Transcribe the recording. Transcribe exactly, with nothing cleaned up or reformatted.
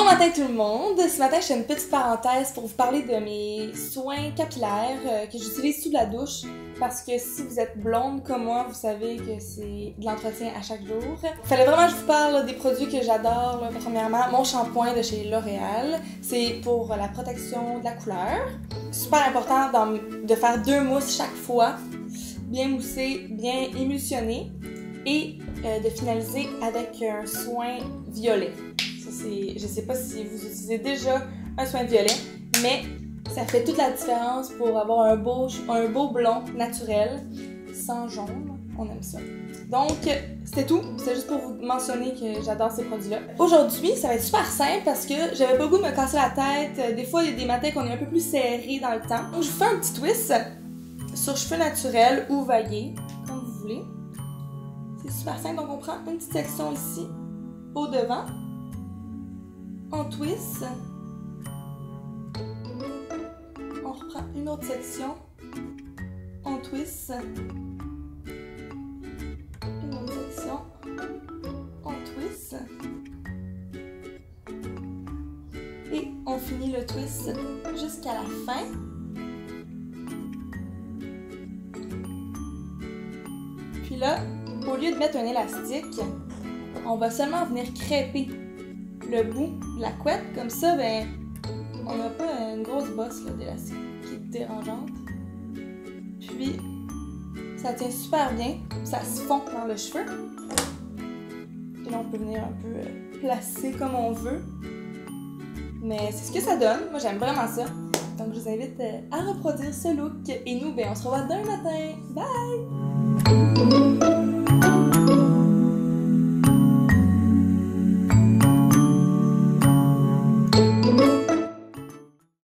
matin tout le monde! Ce matin, je fais une petite parenthèse pour vous parler de mes soins capillaires euh, que j'utilise sous la douche parce que si vous êtes blonde comme moi, vous savez que c'est de l'entretien à chaque jour. Il fallait vraiment que je vous parle des produits que j'adore. Premièrement, mon shampoing de chez L'Oréal, c'est pour la protection de la couleur. Super important dans, de faire deux mousses chaque fois, bien moussé, bien émulsionné et euh, de finaliser avec un soin violet. Je sais pas si vous utilisez déjà un soin violet, mais ça fait toute la différence pour avoir un beau, un beau blond naturel, sans jaune. On aime ça. Donc, c'était tout. C'est juste pour vous mentionner que j'adore ces produits-là. Aujourd'hui, ça va être super simple parce que j'avais pas le goût de me casser la tête. Des fois, il y a des matins qu'on est un peu plus serré dans le temps. Donc, je vous fais un petit twist sur cheveux naturels ou vaillés, comme vous voulez. C'est super simple. Donc, on prend une petite section ici, au devant. On twist, on reprend une autre section, on twist, une autre section, on twist, et on finit le twist jusqu'à la fin. Puis là, au lieu de mettre un élastique, on va seulement venir crêper le bout de la couette, comme ça, ben, on n'a pas une grosse bosse d'élastique qui est dérangeante. Puis, ça tient super bien, ça se fond dans le cheveu. Et là, on peut venir un peu euh, placer comme on veut. Mais c'est ce que ça donne, moi j'aime vraiment ça. Donc, je vous invite euh, à reproduire ce look. Et nous, ben, on se revoit demain matin. Bye!